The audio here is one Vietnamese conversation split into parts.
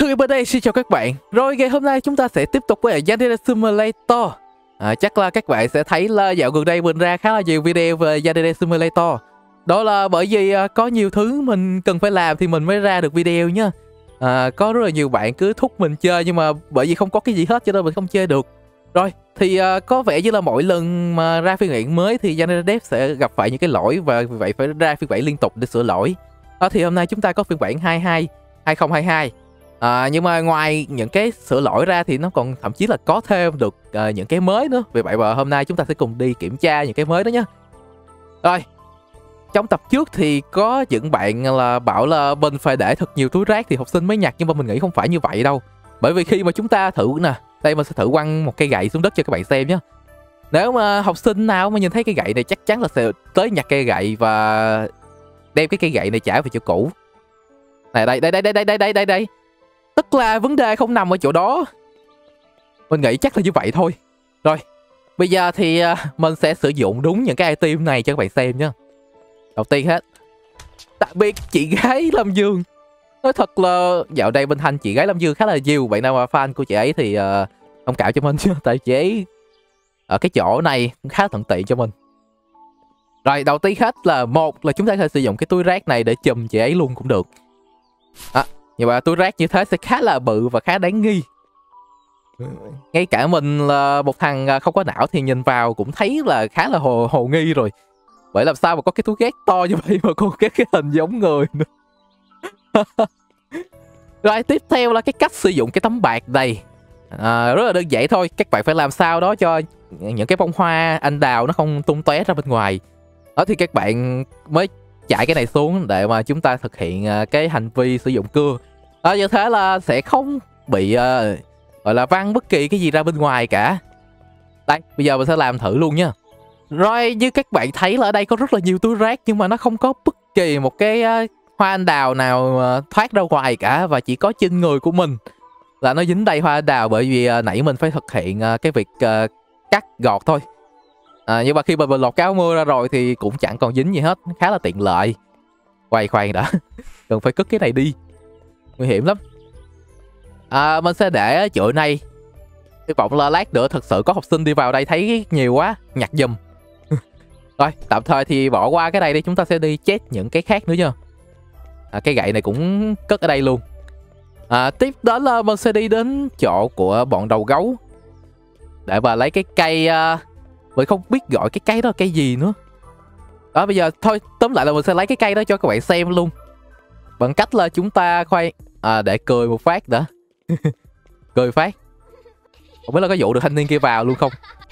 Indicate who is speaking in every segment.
Speaker 1: Thư bên đây xin chào các bạn. Rồi ngày hôm nay chúng ta sẽ tiếp tục với Yandere Simulator. Chắc là các bạn sẽ thấy là dạo gần đây mình ra khá là nhiều video về Yandere Simulator. Đó là bởi vì có nhiều thứ mình cần phải làm thì mình mới ra được video nhá. Có rất là nhiều bạn cứ thúc mình chơi nhưng mà bởi vì không có cái gì hết cho nên mình không chơi được. Rồi thì có vẻ như là mỗi lần mà ra phiên bản mới thì Yandere Dev sẽ gặp phải những cái lỗi và vì vậy phải ra phiên bản liên tục để sửa lỗi. Thì hôm nay chúng ta có phiên bản 2022. Nhưng mà ngoài những cái sửa lỗi ra thì nó còn thậm chí là có thêm được những cái mới nữa. Vì vậy mà hôm nay chúng ta sẽ cùng đi kiểm tra những cái mới đó nhé. Rồi, trong tập trước thì có những bạn là bảo là mình phải để thật nhiều túi rác thì học sinh mới nhặt, nhưng mà mình nghĩ không phải như vậy đâu. Bởi vì khi mà chúng ta thử nè, đây mình sẽ thử quăng một cây gậy xuống đất cho các bạn xem nhé. Nếu mà học sinh nào mà nhìn thấy cây gậy này chắc chắn là sẽ tới nhặt cây gậy và đem cái cây gậy này trả về chỗ cũ. Này đây. Tức là vấn đề không nằm ở chỗ đó. Mình nghĩ chắc là như vậy thôi. Rồi, bây giờ thì mình sẽ sử dụng đúng những cái item này cho các bạn xem nhé. Đầu tiên hết, tạm biệt chị gái Lâm Dương. Nói thật là dạo đây bên Thanh chị gái Lâm Dương khá là nhiều. Bạn nào mà fan của chị ấy thì thông cảm cho mình chứ. Tại chị ấy ở cái chỗ này khá thuận tiện cho mình. Rồi, đầu tiên hết là một là chúng ta có thể sử dụng cái túi rác này để chùm chị ấy luôn cũng được. Nhưng mà túi rác như thế sẽ khá là bự và khá đáng nghi. Ngay cả mình là một thằng không có não thì nhìn vào cũng thấy là khá là hồ nghi rồi. Bởi làm sao mà có cái túi rác to như vậy mà còn cái hình giống người nữa. Rồi tiếp theo là cái cách sử dụng cái tấm bạc này. Rất là đơn giản thôi. Các bạn phải làm sao đó cho những cái bông hoa anh đào nó không tung tóe ra bên ngoài. Đó thì các bạn mới chạy cái này xuống để mà chúng ta thực hiện cái hành vi sử dụng cưa. Như thế là sẽ không bị gọi là văng bất kỳ cái gì ra bên ngoài cả. Đây, bây giờ mình sẽ làm thử luôn nha. Rồi, như các bạn thấy là ở đây có rất là nhiều túi rác nhưng mà nó không có bất kỳ một cái hoa anh đào nào thoát ra ngoài cả, và chỉ có trên người của mình là nó dính đầy hoa anh đào, bởi vì nãy mình phải thực hiện cái việc cắt gọt thôi. Nhưng mà khi mà mình lột cái áo mưa ra rồi thì cũng chẳng còn dính gì hết, khá là tiện lợi. Khoan đã, cần phải cất cái này đi, nguy hiểm lắm. Mình sẽ để ở chỗ này, hy vọng là lát nữa thật sự có học sinh đi vào đây thấy nhiều quá nhặt giùm. Rồi, tạm thời thì bỏ qua cái này đi, chúng ta sẽ đi check những cái khác nữa nha. Cái gậy này cũng cất ở đây luôn. Tiếp đó là mình sẽ đi đến chỗ của bọn đầu gấu để mà lấy cái cây. Mình không biết gọi cái cây đó là cây gì nữa. Đó, bây giờ thôi, tóm lại là mình sẽ lấy cái cây đó cho các bạn xem luôn. Bằng cách là chúng ta để cười một phát đã. Cười phát. Không biết là có dụ được thanh niên kia vào luôn không.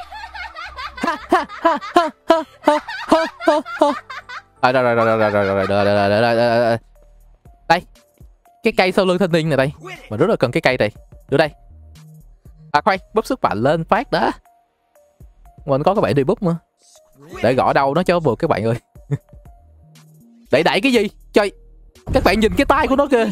Speaker 1: Rồi. Đây, cái cây sau lưng thanh niên này đây. Mình rất là cần cái cây này. Đưa đây. Khoan, búp sức mạnh lên phát đã. Mình có cái bảng đi búp mà. Để gõ đầu nó cho vừa các bạn ơi. Đẩy cái gì? Trời, các bạn nhìn cái tay của nó kìa.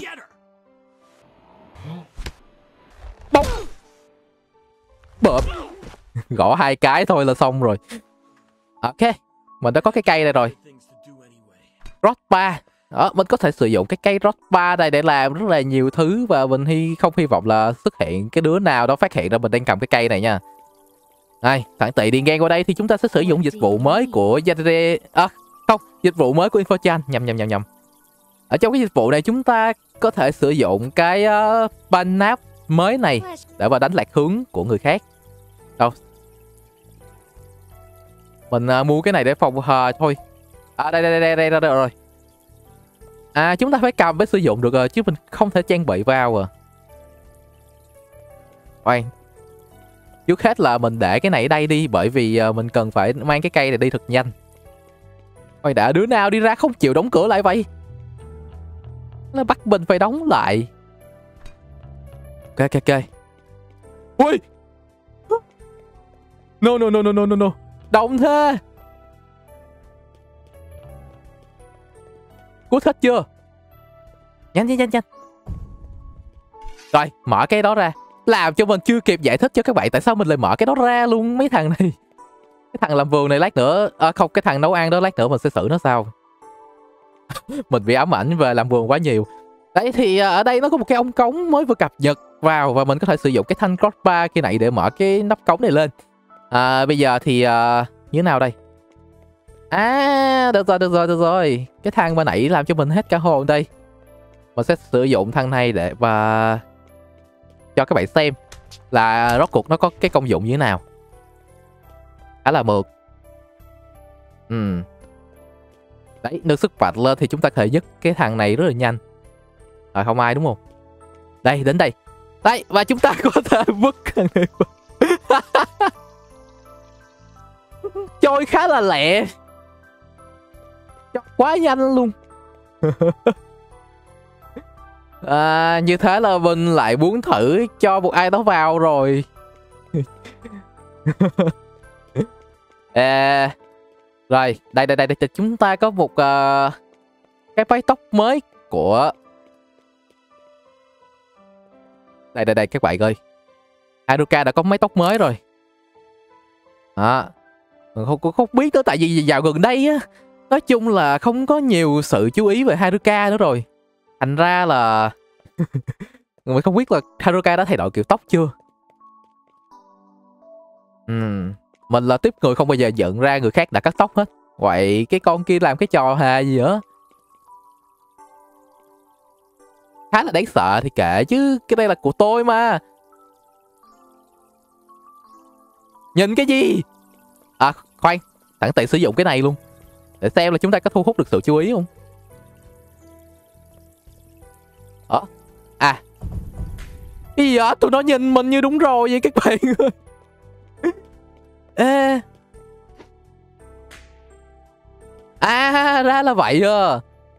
Speaker 1: Bông. Bợp. Gõ 2 cái thôi là xong rồi. Ok, mình đã có cái cây này rồi. Rod 3. Đó, mình có thể sử dụng cái cây Rod 3 này để làm rất là nhiều thứ. Và mình không hy vọng là xuất hiện cái đứa nào đó phát hiện ra mình đang cầm cái cây này nha. Đây, thằng tị đi ngang qua đây thì chúng ta sẽ sử dụng dịch vụ mới của Yandere. Dịch vụ mới của InfoChan. Nhầm. Ở trong cái dịch vụ này chúng ta có thể sử dụng cái Banap mới này để mà đánh lạc hướng của người khác. Đâu? Mình mua cái này để phòng hờ thôi. Đây rồi. Chúng ta phải cầm mới sử dụng được rồi, chứ mình không thể trang bị vào Khoan. Trước hết là mình để cái này ở đây đi, bởi vì mình cần phải mang cái cây này đi thật nhanh. Ôi đã, đứa nào đi ra không chịu đóng cửa lại vậy? Nó bắt mình phải đóng lại. Ok. Ui. No. Động thế. Cút hết chưa? Nhanh. Rồi, mở cái đó ra. Làm cho mình chưa kịp giải thích cho các bạn tại sao mình lại mở cái đó ra luôn mấy thằng này. Cái thằng làm vườn này lát nữa, không, cái thằng nấu ăn đó lát nữa mình sẽ xử nó sao. Mình bị ám ảnh về làm vườn quá nhiều. Đấy thì ở đây nó có một cái ống cống mới vừa cập nhật vào và mình có thể sử dụng cái thanh crossbar kia này để mở cái nắp cống này lên. Bây giờ thì như thế nào đây? Được rồi. Cái thang ban nãy làm cho mình hết cả hồn đây. Mình sẽ sử dụng thang này để và cho các bạn xem là rốt cuộc nó có cái công dụng như thế nào. Khá là mượt. Đấy, nâng sức mạnh lên thì chúng ta có thể dứt cái thằng này rất là nhanh. Rồi không ai đúng không? Đây, đến đây. Đấy, và chúng ta có thể vứt thằng này. Trôi khá là lẹ. Quá nhanh luôn. Như thế là mình lại muốn thử cho một ai đó vào rồi. Rồi, đây chúng ta có một cái mái tóc mới của đây các bạn ơi. Haruka đã có mái tóc mới rồi. Mình không biết nữa, tại vì dạo gần đây á, nói chung là không có nhiều sự chú ý về Haruka nữa rồi. Thành ra là mình không biết là Haruka đã thay đổi kiểu tóc chưa. Mình là tiếp người không bao giờ nhận ra người khác đã cắt tóc hết. Vậy cái con kia làm cái trò hề gì nữa. Khá là đáng sợ thì kệ chứ, cái đây là của tôi mà. Nhìn cái gì? Khoan, sẵn tiện sử dụng cái này luôn để xem là chúng ta có thu hút được sự chú ý không. Cái gì vậy? Tụi nó nhìn mình như đúng rồi vậy các bạn ơi. Ra là vậy à.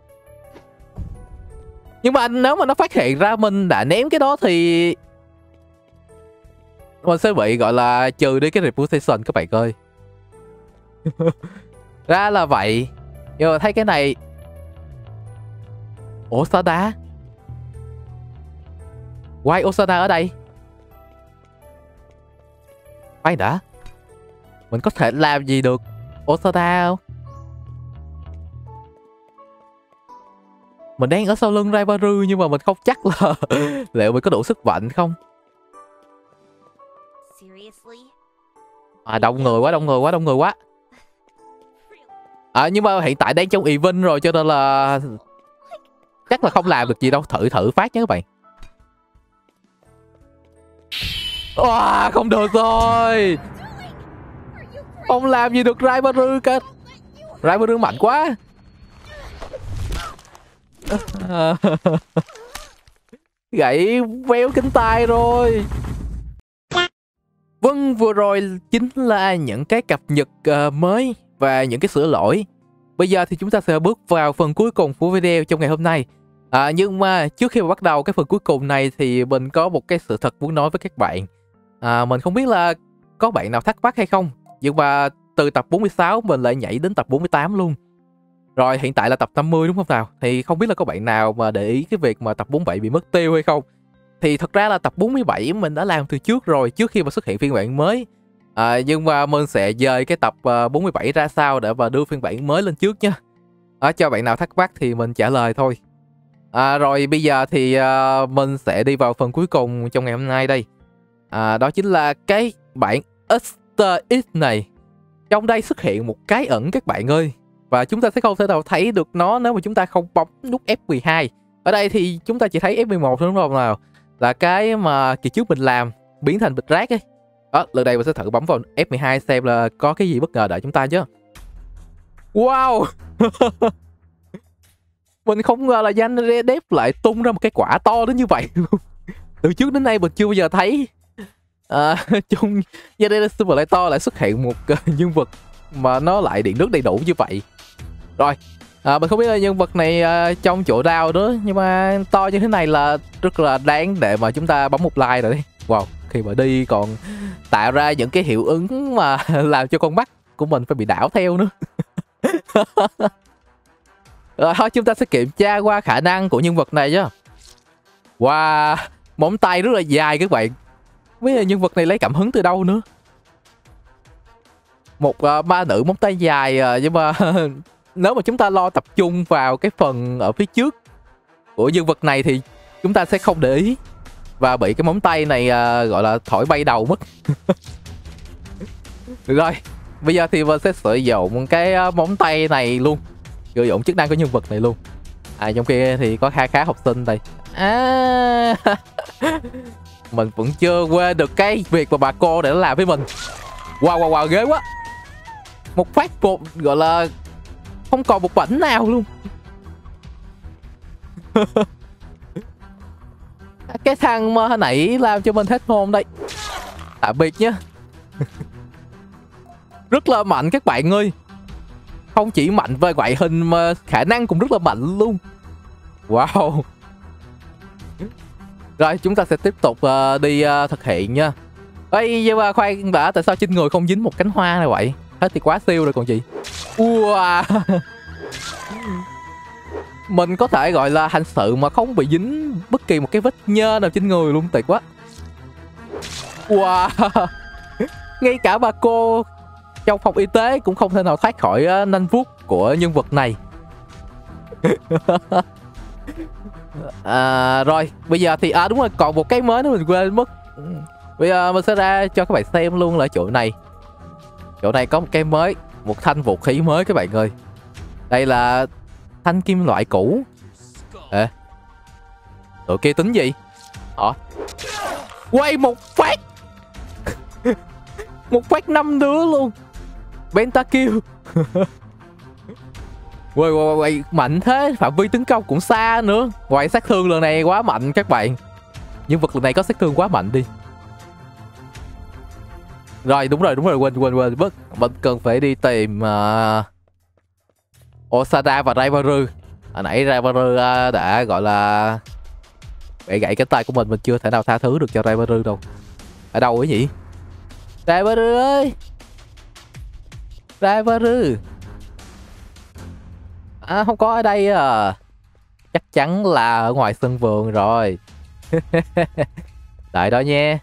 Speaker 1: Nhưng mà nếu mà nó phát hiện ra mình đã ném cái đó thì mình sẽ bị gọi là trừ đi cái reputation các bạn ơi. Ra là vậy. Nhưng mà thấy cái này. Osada. Why Osada ở đây? Khoan đã. Mình có thể làm gì được Osada không? Mình đang ở sau lưng Raibaru nhưng mà mình không chắc là liệu mình có đủ sức mạnh không. Đông người quá. Nhưng mà hiện tại đang trong event rồi cho nên là chắc là không làm được gì đâu. Thử phát nhé các bạn. Không được rồi. Không làm gì được Raibaru cả. Raibaru mạnh quá. Gãy véo cánh tay rồi. Vâng, vừa rồi chính là những cái cập nhật mới và những cái sửa lỗi. Bây giờ thì chúng ta sẽ bước vào phần cuối cùng của video trong ngày hôm nay. Nhưng mà trước khi mà bắt đầu cái phần cuối cùng này thì mình có một cái sự thật muốn nói với các bạn. Mình không biết là có bạn nào thắc mắc hay không, nhưng mà từ tập 46 mình lại nhảy đến tập 48 luôn. Rồi hiện tại là tập 50 đúng không nào? Thì không biết là có bạn nào mà để ý cái việc mà tập 47 bị mất tiêu hay không. Thì thật ra là tập 47 mình đã làm từ trước rồi, trước khi mà xuất hiện phiên bản mới. Nhưng mà mình sẽ dời cái tập 47 ra sau để mà đưa phiên bản mới lên trước nha. Cho bạn nào thắc mắc thì mình trả lời thôi. Rồi bây giờ thì mình sẽ đi vào phần cuối cùng trong ngày hôm nay đây. Đó chính là cái bản Easter Egg này. Trong đây xuất hiện một cái ẩn các bạn ơi. Và chúng ta sẽ không thể nào thấy được nó nếu mà chúng ta không bấm nút F12. Ở đây thì chúng ta chỉ thấy F11 thôi đúng không nào? Là cái mà kỳ trước mình làm biến thành bịch rác ấy. Lần này mình sẽ thử bấm vào F12 xem là có cái gì bất ngờ đợi chúng ta chứ. Wow. Mình không ngờ là Yandere Dev lại tung ra một cái quả to đến như vậy luôn. Từ trước đến nay mình chưa bao giờ thấy trong Yandere Simulator lại xuất hiện một nhân vật mà nó lại điện nước đầy đủ như vậy. Rồi, mình không biết là nhân vật này trong chỗ nào nữa, nhưng mà to như thế này là rất là đáng để mà chúng ta bấm một like rồi đấy. Wow, khi mà đi còn tạo ra những cái hiệu ứng mà làm cho con mắt của mình phải bị đảo theo nữa. Rồi thôi chúng ta sẽ kiểm tra qua khả năng của nhân vật này nhá. Wow, móng tay rất là dài các bạn. Biết là nhân vật này lấy cảm hứng từ đâu nữa. Một ma nữ móng tay dài, nhưng mà nếu mà chúng ta lo tập trung vào cái phần ở phía trước của nhân vật này thì chúng ta sẽ không để ý và bị cái móng tay này gọi là thổi bay đầu mất. Được rồi, bây giờ thì mình sẽ sử dụng cái móng tay này luôn, sử dụng chức năng của nhân vật này luôn. Trong kia thì có khá học sinh đây. Mình vẫn chưa quên được cái việc mà bà cô để nó làm với mình. Wow, ghê quá. Một phát một gọi là không còn một bảnh nào luôn. Cái thằng mà hồi nãy làm cho mình hết hồn đây. Tạm biệt nhé. Rất là mạnh các bạn ơi. Không chỉ mạnh về ngoại hình mà khả năng cũng rất là mạnh luôn. Wow. Rồi chúng ta sẽ tiếp tục đi thực hiện nha. Ê, nhưng mà khoan đã, tại sao trên người không dính một cánh hoa này vậy? Thế thì quá siêu rồi còn gì. Wow. Mình có thể gọi là hành sự mà không bị dính bất kỳ một cái vết nhơ nào trên người luôn, tuyệt quá. Wow. Ngay cả bà cô trong phòng y tế cũng không thể nào thoát khỏi nanh vuốt của nhân vật này. Rồi bây giờ thì đúng rồi, còn một cái mới nữa mình quên mất. Bây giờ mình sẽ ra cho các bạn xem luôn là chỗ này. Chỗ này có một cái mới, một thanh vũ khí mới các bạn ơi. Đây là thanh kim loại cũ. Tụi kia tính gì? Quay một phát. Một phát 5 đứa luôn. Pentakill. Quay mạnh thế, phạm vi tấn công cũng xa nữa. Ngoài sát thương lần này quá mạnh các bạn. Nhân vật lần này có sát thương quá mạnh đi. Rồi đúng rồi, quên mất. Mình cần phải đi tìm Osada và Raibaru. Hồi nãy Raibaru đã gọi là bẻ gãy cái tay của mình chưa thể nào tha thứ được cho Raibaru đâu. Ở đâu ấy nhỉ? Raibaru ơi, Raibaru. Không có ở đây à. Chắc chắn là ở ngoài sân vườn rồi. Đợi đó nha.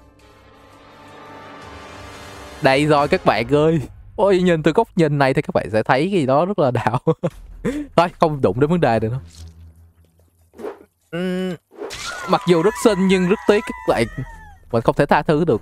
Speaker 1: Đây rồi các bạn ơi. Ôi, nhìn từ góc nhìn này thì các bạn sẽ thấy cái gì đó rất là đạo. Thôi không đụng đến vấn đề này đâu. Mặc dù rất xinh nhưng rất tiếc các bạn, mình không thể tha thứ được.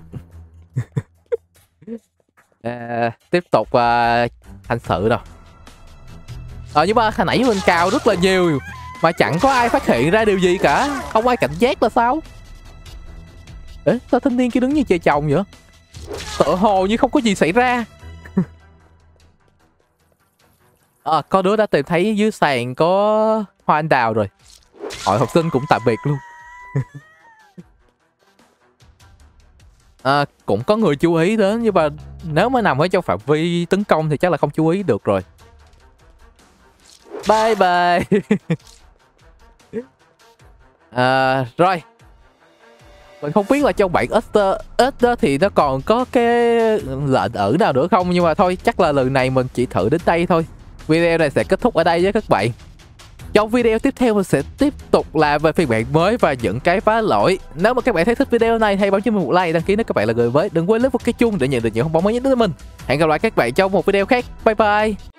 Speaker 1: Tiếp tục hành sự đâu. Nhưng mà hồi nãy mình cào rất là nhiều mà chẳng có ai phát hiện ra điều gì cả. Không ai cảnh giác là sao? Sao thanh niên kia đứng như trời trồng vậy? Tựa hồ như không có gì xảy ra. Có đứa đã tìm thấy dưới sàn có hoa anh đào rồi. Hội học sinh cũng tạm biệt luôn. Cũng có người chú ý đến, nhưng mà nếu mà nằm ở trong phạm vi tấn công thì chắc là không chú ý được rồi. Bye bye. Rồi. Mình không biết là trong bản Easter thì nó còn có cái lệnh ẩn nào nữa không, nhưng mà thôi chắc là lần này mình chỉ thử đến đây thôi. Video này sẽ kết thúc ở đây với các bạn. Trong video tiếp theo mình sẽ tiếp tục làm về phiên bản mới và những cái phá lỗi. Nếu mà các bạn thấy thích video này hãy bấm cho mình một like, đăng ký nếu các bạn là người mới. Đừng quên nhấn vào cái chuông để nhận được những thông báo mới nhất đến mình. Hẹn gặp lại các bạn trong một video khác. Bye bye.